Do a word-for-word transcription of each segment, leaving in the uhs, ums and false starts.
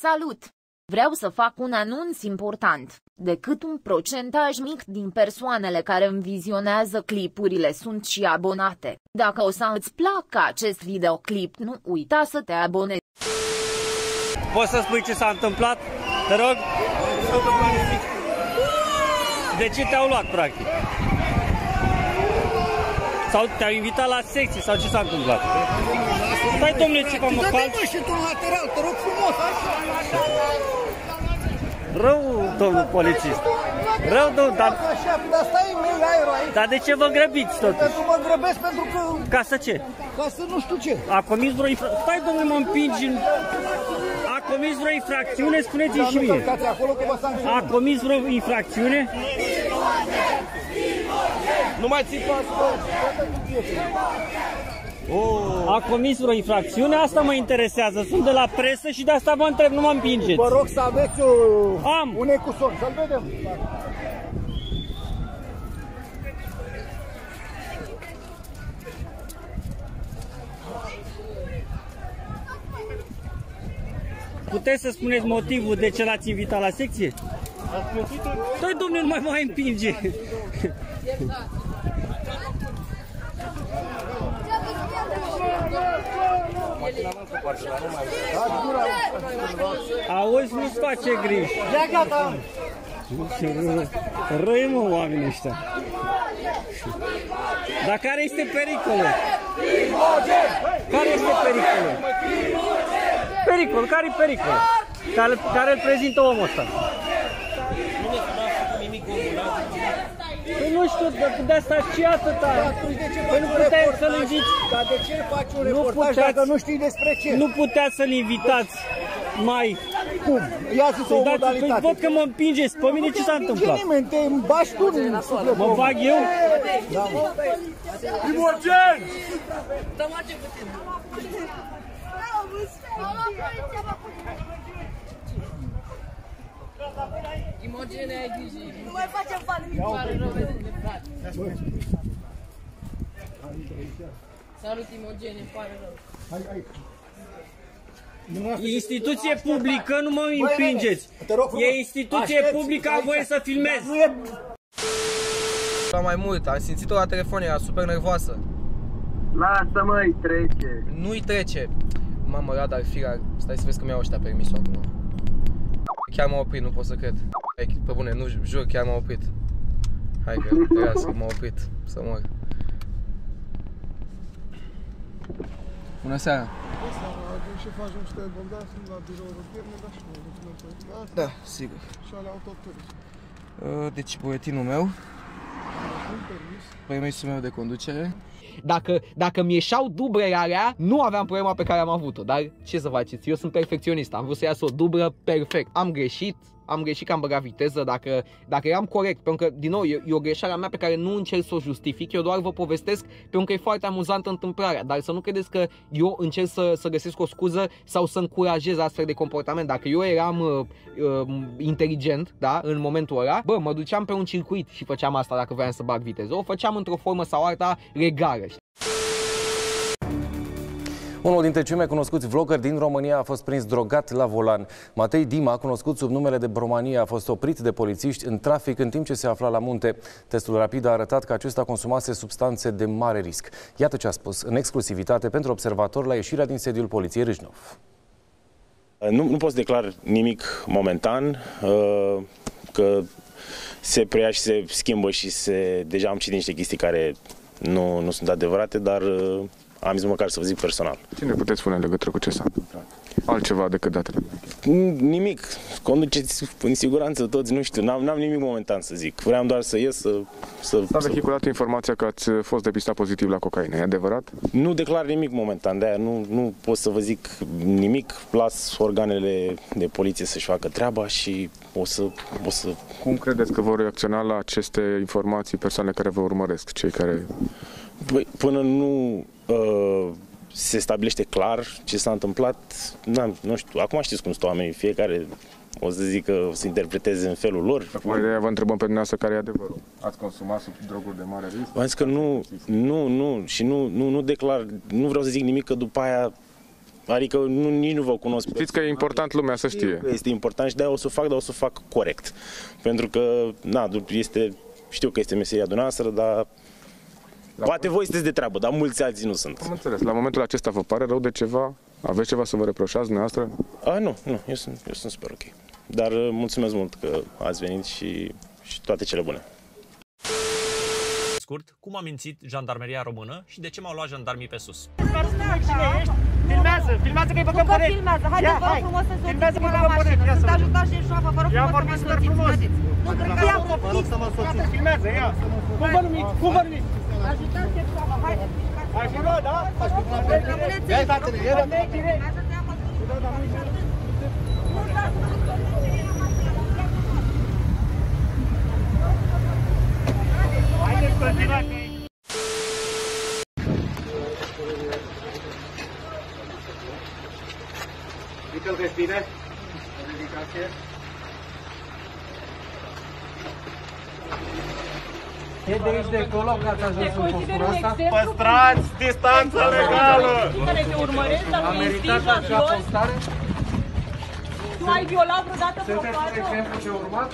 Salut! Vreau să fac un anunț important. Decât un procentaj mic din persoanele care îmi vizionează clipurile sunt și abonate. Dacă o să îți placă acest videoclip, nu uita să te abonezi. Poți să spui ce s-a întâmplat? Te rog? De ce te-au luat, practic? Sau te-au invitat la secție, sau ce s-a întâmplat? Stai, domnule, ce v-am făcut? Dă-te, mă, și tu lateral, te rog frumos, așa. Rău, domnul polițist. Rău, domnul, dar... Așa, dar stai, mei aerul aici. Dar de ce vă grăbiți, totuși? Pentru mă grăbesc pentru că... Ca să ce? Ca să nu știu ce. A comis vreo infracțiune? Stai, domnule, mă împingi în... A comis vreo infracțiune? Spuneți-mi și mie. Acolo că vă A comis vreo infracțiune? Nu mai țipați, bă. Oh. A comis vreo infracțiune? Asta mă interesează. Sunt de la presă și de asta vă întreb, nu mă împingeți. Vă rog să aveți o... Am. un ecuson, să-l vedem. Puteți să spuneți motivul de ce l-ați invitat la secție? Stai, domnule, nu mai mai împinge. Auzi, nu-ți face griji. Ia gata. Răi, mă, oamenii ăștia. Dar care este pericolul? Care este pericolul? Pericol, care-i pericol? Care, care îl prezintă omul ăsta? Păi nu știu, de asta ce atâta? Păi nu puteai să-l inviți. Dar de ce faci un reportaj dacă nu știi despre ce? Nu puteați să-l invitați mai... Cum? Ia zi o modalitate. Păi văd că mă împingeți. Pe mine ce s-a întâmplat? Nimeni, te îmbași tu în suflet. Mă bag eu? Da, mă. Imogen! Imogene, ai grijă. Nu mai facem fan, nimic pare rău, de frate. Salut, Imogene, îmi pare rău. Hai, hai. Instituție publică, nu mă împingeți. E instituție publică, am voie să filmez. La mai mult, am simțit-o la telefon, era super nervoasă. Lasă, măi, trece. Nu-i trece. Mamă, radar, firar. Stai să vezi că mi-au ăștia permisul acum. Chiar m-a oprit, nu pot să cred. Pe bune, nu, jur, chiar m-a oprit. Hai că, trească, m-a oprit, să mor. Bună seara. Și facem niște Bogdan, sunt la biroul rutier, ne dați și voi documentul ăsta. Da, sigur. Și ale autoturism. Deci, buletinul meu. Permisul meu de conducere. Dacă, dacă mi ieșeau dubrele alea, nu aveam problema pe care am avut-o. Dar ce să faceți? Eu sunt perfecționist. Am vrut să iasă o dubră perfect. Am greșit. Am greșit că am băgat viteză, dacă, dacă eram corect, pentru că, din nou, e, e o greșeală a mea pe care nu încerc să o justific, eu doar vă povestesc pentru că e foarte amuzantă întâmplarea, dar să nu credeți că eu încerc să, să găsesc o scuză sau să încurajez astfel de comportament. Dacă eu eram uh, uh, inteligent, da, în momentul ăla, bă, mă duceam pe un circuit și făceam asta dacă voiam să bag viteză, o făceam într-o formă sau alta legală. Unul dintre cei mai cunoscuți vloggeri din România a fost prins drogat la volan. Matei Dima, cunoscut sub numele de Bromania, a fost oprit de polițiști în trafic în timp ce se afla la munte. Testul rapid a arătat că acesta consumase substanțe de mare risc. Iată ce a spus în exclusivitate pentru Observator la ieșirea din sediul poliției Râșnov. Nu, nu pot să declar nimic momentan, că se preia și se schimbă și se... Deja am citit niște chestii care nu, nu sunt adevărate, dar... Am zis măcar să vă zic personal. Ce ne puteți spune în legătură cu ce s-a întâmplat? Altceva decât datele? Nimic. Conduceți în siguranță toți, nu știu, n-am nimic momentan să zic. Vreau doar să ies, să... să S-a vehiculat să... informația că ați fost depistat pozitiv la cocaină, e adevărat? Nu declar nimic momentan, de-aia nu, nu pot să vă zic nimic. Las organele de poliție să-și facă treaba și o să, o să... Cum credeți că vor reacționa la aceste informații persoanele care vă urmăresc, cei care... Păi, până nu uh, se stabilește clar ce s-a întâmplat, nu știu, acum știți cum sunt oamenii, fiecare o să zic că o să interpreteze în felul lor. Acum ideea vă întrebăm pe dumneavoastră care e adevărul. Ați consumat sub droguri de mare risc? V-am zis că nu, nu, nu, și nu, nu, nu declar, nu vreau să zic nimic că după aia Adică nu, nici nu vă cunosc. Știți că e important lumea să știe. Este important și de-aia o să fac, dar o să fac corect. Pentru că, na, este, știu că este meseria dumneavoastră, dar la poate voi sunteți de treabă, dar mulți alții nu sunt. Am înțeles. La momentul acesta vă pare rău de ceva? Aveți ceva să vă reproșați dumneavoastră? A, nu, nu, eu sunt, eu sunt super ok. Dar mulțumesc mult că ați venit și, și toate cele bune. Scurt, cum a mințit jandarmeria română și de ce m-au luat jandarmii pe sus? Filmează, filmează că-i băgăm pe net. Filmează, haideți, vă rog frumos să Filmează însoțiți-mă că-i la băgăm pe net, mașină. ia să Sunt vedem. ajutați de șoafă, vă rog Ia frumos să mă vorbiți super însoțiți. frumos. Haideți. Nu cred că i-am Vă rog să mă însoțiți. Filmează, ia. Cum vă numiți? Cum vă numiți? Ajutați de șoafă, haideți. Ai fi luat, da? Ia, tatăle, ia, tatăle. Haideți, continuați. Mică-l respire. Dedicație. E de aici de acolo că ați ajuns în postura asta? Păstrați distanța legală! Care te urmăresc, dar A nu meritat insistă, așa viol. postare? Tu ai violat vreodată Sunteți un proprietarul? exemplu de urmat?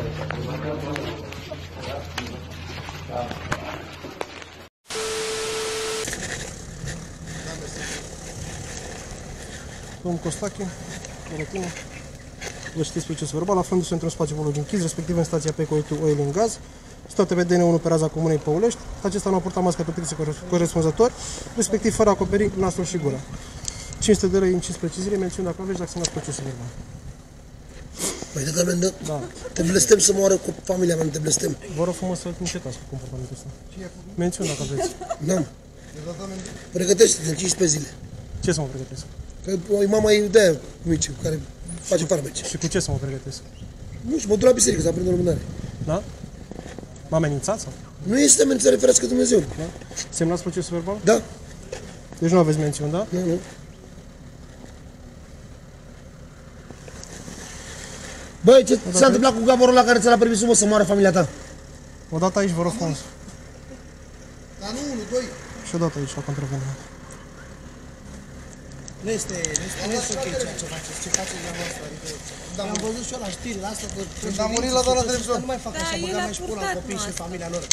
Domnul Costache, Rătine, vă știți procesul verbal, aflându-se într-un spațiu public închis, respectiv în stația P C O Oil and Gas, situată pe D N unu pe raza comunei Păulești. Acesta nu a purtat masca protecție corespunzător, respectiv fără a acoperi nasul și gura. cinci sute de lei incis precizire, mențiuni dacă aveți, dacă semnați procesul verbal. Mai dat amendă? Da. Te blestem să moară cu familia mea, nu te blestem. Vă rog frumos să încetați cu comportamentul ăsta. Mențiuni dacă aveți. N-am. Pregătește-te în cincisprezece zile. Ce să mă pregătesc? Că o mama e de-aia mici, care face farmeci. Și cu ce să mă pregătesc? Nu știu, mă duc la biserică să aprind o lumânare. Da? M-a amenințat sau? Nu este amenințare, ferească Dumnezeu. Da? Semnați procesul verbal? Da. Deci nu aveți mențiuni, da? Nu, nu. Băi, ce s-a întâmplat cu gavorul ăla care ți l-a permis, mă, să moară familia ta? O dată aici, vă rog frumos. Dar nu unul, doi. Și o dată aici, la contraveniment. Nu este, nu este, nu este ok ceea ce faceți, ce faceți la voastră, adică... Am văzut și eu la știri, la asta, că... Când am murit la doar la televizor. Nu mai fac așa, băga mai și pun la copii și familia lor.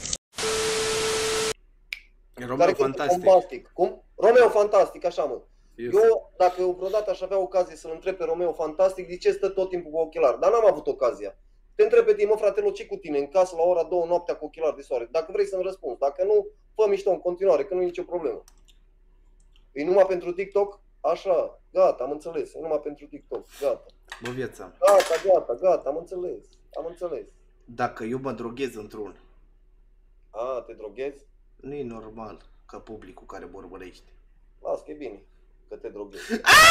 Romeo fantastic. Cum? Romeo fantastic, așa mă. Yes. Eu, dacă vreodată aș avea ocazie să-l întreb pe Romeo fantastic, de ce stă tot timpul cu ochelari? Dar n-am avut ocazia. Te întreb pe tine, mă fratelo, ce cu tine în casă la ora două noaptea cu ochelari de soare? Dacă vrei să-mi răspunzi, dacă nu, fă mișto în continuare, că nu e nicio problemă. E numai pentru TikTok? Așa, gata, am înțeles, e numai pentru TikTok, gata. Bă, viața. Gata, gata, gata, am înțeles, am înțeles. Dacă eu mă droghez într-un... A, te droghezi? Nu e normal ca publicul care mă urmărește. Las că e bine, că te droghezi.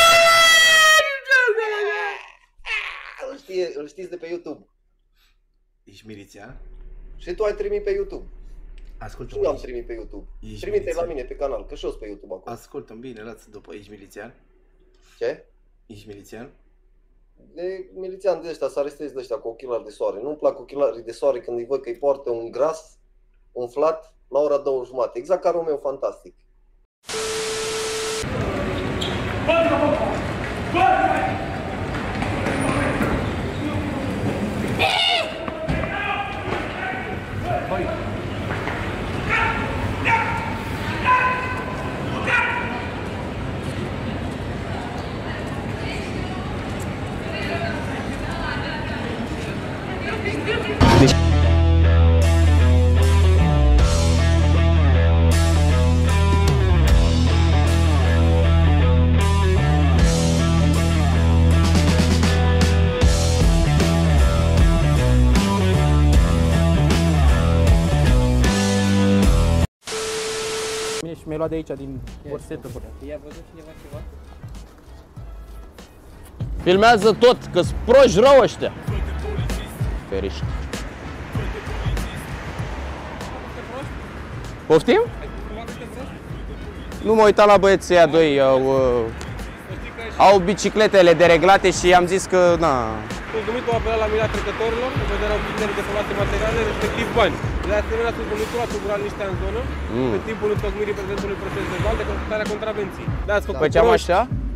Îl, știe, îl știți de pe YouTube. Ești milițian? Și tu ai trimis pe YouTube. Ascultă-mă. Și eu am trimis pe YouTube. Trimite la mine pe canal, că și eu sunt pe YouTube acum. Ascultă-mi bine, lasă după. Ești milițian? Ce? Ești milițian? De milițian de ăștia, să arestezi de ăștia cu ochelari de soare. Nu-mi plac ochelarii de soare când îi văd că îi poartă un gras umflat la ora două jumate. Exact ca Romeo fantastic. Și mi-ai luat de aici, din borsetă. I-a văzut cineva ceva? Filmează tot, că-s proști rău ăștia. Feriști. Poftim? Nu mă uitam la băieții ăia doi, au, uh, au bicicletele dereglate și am zis că, na... Consumitul a apelat la mila trecătorilor, în vederea obținerii de folate materiale, respectiv bani. De asemenea, consumitul a tulburat niște în zonă, Mm. în timpul întocmirii prezentului proces verbal de constatarea contravenției. Făceam așa?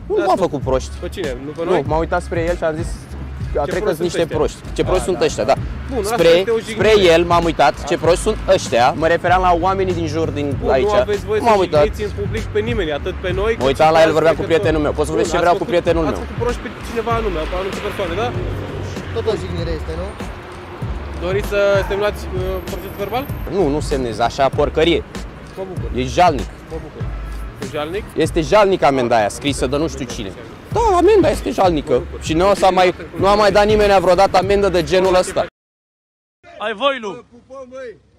Nu m-am făcut proști. Pe cine? Nu pe Nu, noi? m-am uitat spre el și am zis că cred că sunt niște ăștia? proști. Ce proști A, sunt da, ăștia, da. Bun, asta Spre, este o jignire. spre el m-am uitat, ce proști sunt ăștia. Mă refeream la oamenii din jur din Bun, aici. nu aveți voie M-am să uitat. jigniți în public pe nimeni, atât pe noi. Mă uitam la el, vorbea cu prietenul meu. Poți să vorbești ce vreau cu prietenul meu. Ați făcut proști pe cineva anume, pe anumite persoane, da? Tot o jignire este, nu? Doriți să semnați uh, procesul verbal? Nu, nu semnezi așa porcărie. Mă bucur. E jalnic. Mă bucur. E jalnic? Este jalnic amenda aia, scrisă de nu știu cine. Da, amenda este jalnică. Și nu, o să mai, nu a mai dat nimeni vreodată amendă de genul ăsta. Ai voi, Lu!